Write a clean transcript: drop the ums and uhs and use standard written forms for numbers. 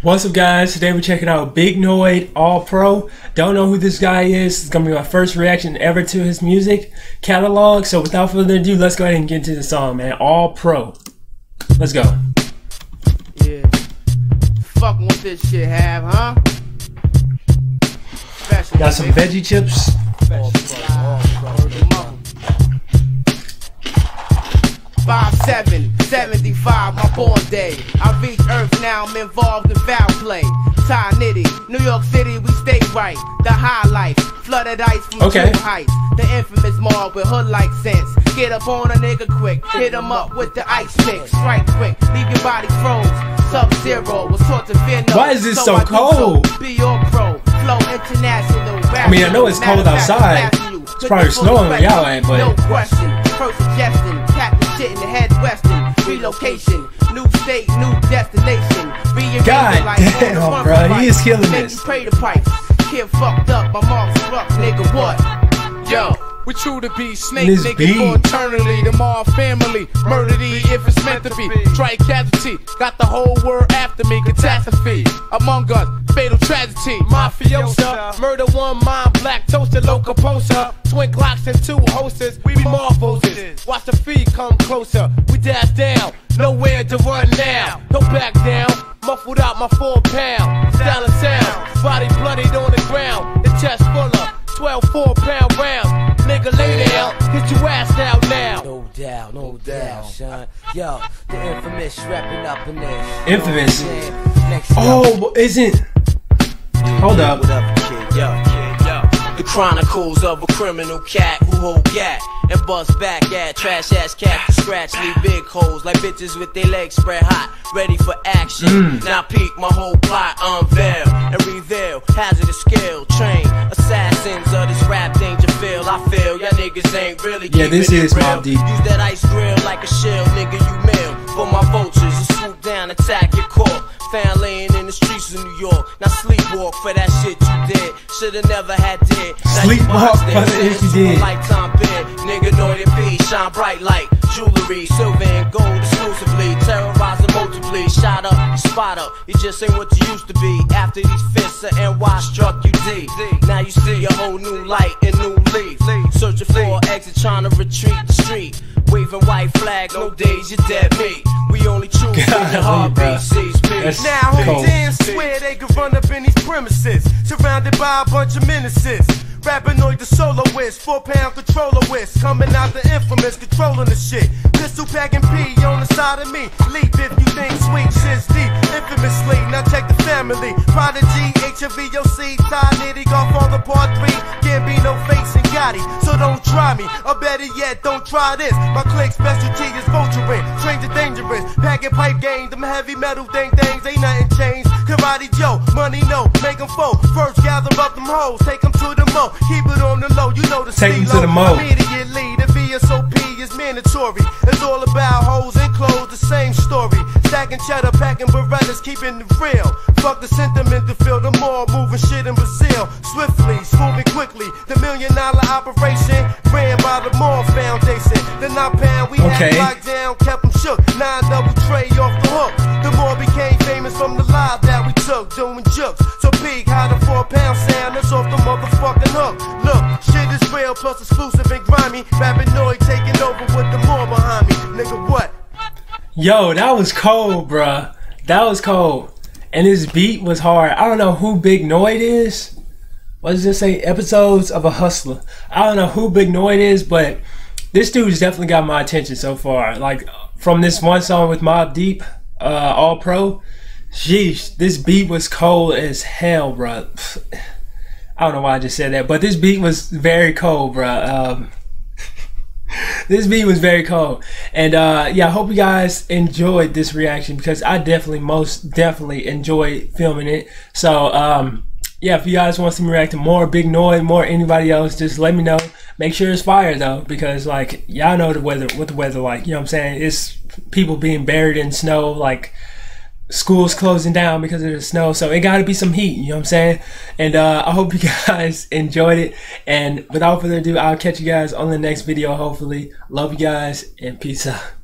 What's up, guys? Today we're checking out Big Noyd All Pro. Don't know who this guy is. It's gonna be my first reaction ever to his music catalog. So without further ado, let's go ahead and get into the song, man. All Pro. Let's go. Yeah. Fucking with this shit, huh? Special, got some veggie chips. 5/7/75, my born day. I reach Earth now, I'm involved in foul play. Ty Nitty, New York City, we stay right. The high life, flooded ice from two heights. The infamous mall with hood-like sense. Get up on a nigga quick, hit him up with the ice pick. Strike quick, leave your body froze. Sub-Zero was taught to fear no. Why is this so cold? Be your pro, flow international. I mean, I know it's cold outside. It's probably snowing where y'all at, but no question. First suggestion, cap the shit in the head western. Relocation, new state, new destination. God damn, bro, he is killing this. Pray the price. Kid fucked up, my mom's struck, nigga, what? Yo. We true to be snake niggas for eternity. The Mar family, murder thee if it's meant to be. Strike casualty, got the whole world after me. Catastrophe, among us, fatal tragedy. Mafiosa, murder one mind, black toaster, local poster. Twin clocks and two hostess, we morphoses. Watch the feet come closer, we dash down, nowhere to run now. Don't back down, muffled out my 4 pound. Style and sound, body bloodied on the ground. The chest full of 12 4-pound rounds. Nigga, lay down, get your ass down now. No doubt, no doubt, son. Yo, the infamous wrapping up in this. Infamous. Oh, isn't? Hold up. What up, kid? Yo. The chronicles of a criminal cat who hold gat and bust back at trash ass cat to scratch, leave big holes like bitches with their legs spread hot, ready for action. Now peek my whole plot, unveil and reveal hazardous skill, train assassins of this rap danger feel. I feel y'all niggas ain't really this is real. Mobb Deep. Use that ice grill like a shield, nigga, you mail for my vultures and swoop down, attack your corp. Found laying in the streets of New York. Now sleepwalk for that shit you did. Shoulda never had did. Sleepwalk for the shit you did. Lifetime bid. Nigga Noyd and P shine bright like jewelry, silver and gold exclusively. Terrorizing multiply. Shot up, spot up. You just ain't what you used to be. After these fists of NY struck you D. Now you see a whole new light and new leaf. Searching for an exit, trying to retreat the street. Waving white flag, no days you dead meat. We only choose when the heartbeat sees peace. Now whole damn swear they could run up in these premises, surrounded by a bunch of menaces. Rapping Noyd the soloist, 4-pound controller whisk, coming out the infamous, controlling the shit. Pistol packing P on the side of me. Leap if you think sweet shit's deep. Infamously, now check the family. Prodigy, HVOC, Ty Nitty, Godfather Part 3. Gambino, Face and Gotti, so don't try me. Or better yet, don't try this. My clique specialty is vulturing, stranger dangerous. Packing pipe game, them heavy metal things, ain't nothing changed. Karate Joe, money no, make them fold. First gather up them hoes, take them to the mo. Keep it on the low, you know the take them to the mo. Immediately, the VSOP is mandatory. It's all about hoes and clothes, the same story. Stacking cheddar, packing Berettas, keeping it real. Fuck the sentiment to feel the more moving shit in Brazil. Swiftly, smoothing quickly. The $1 million operation ran by the Moore Foundation. The 9-pound we had locked down, kept them shook. 9 double tray off the hook. The more became famous from the live that we took, doing jokes. So big, how the 4-pound sound that's off the motherfucking hook. Look, shit is real, plus exclusive and grimy. Rapping Noyd taking over with the more behind me. Nigga, what? Yo, that was cold, bruh. That was cold. And this beat was hard. I don't know who Big Noyd is. What does it say? Episodes of a Hustler. I don't know who Big Noyd is, but this dude's definitely got my attention so far. Like, from this one song with Mobb Deep, All Pro. Sheesh, this beat was cold as hell, bruh. I don't know why I just said that, but this beat was very cold, bruh. This beat was very cold. And yeah, I hope you guys enjoyed this reaction, because I definitely, most definitely enjoyed filming it. So yeah, if you guys want to see me react to more Big Noyd, more anybody else, just let me know. Make sure it's fire though, because like y'all know the weather, what the weather like, you know what I'm saying? It's people being buried in snow, like school's closing down because of the snow, so it gotta be some heat, you know what I'm saying? And I hope you guys enjoyed it, and without further ado, I'll catch you guys on the next video hopefully. Love you guys and peace out.